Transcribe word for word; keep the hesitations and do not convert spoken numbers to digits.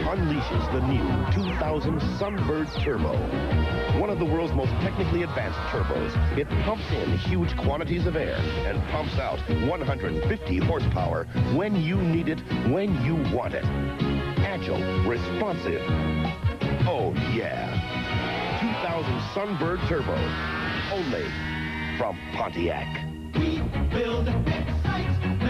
unleashes the new two thousand Sunbird Turbo. One of the world's most technically advanced turbos, it pumps in huge quantities of air and pumps out one hundred fifty horsepower when you need it, when you want it. Agile, responsive. Oh, yeah. two thousand Sunbird Turbo. Only from Pontiac. We build, excite,